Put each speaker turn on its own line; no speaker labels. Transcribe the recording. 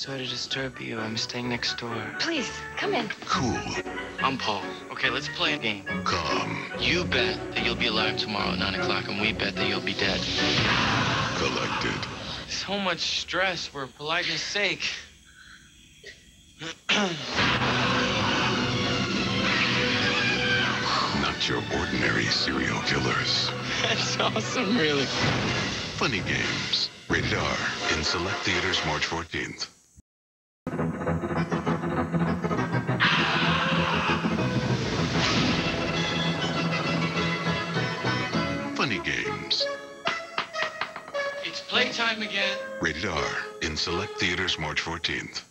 Sorry to disturb you. I'm staying next door.
Please, come in.
Cool.
I'm Paul. Okay, let's play a game.
Calm.
You bet that you'll be alive tomorrow at 9 o'clock, and we bet that you'll be dead.
Collected.
So much stress for politeness' sake.
Not your ordinary serial killers.
That's awesome, really.
Funny Games. Rated R. In select theaters March 14th. Funny Games.
It's playtime again.
Rated R. In select theaters March 14th.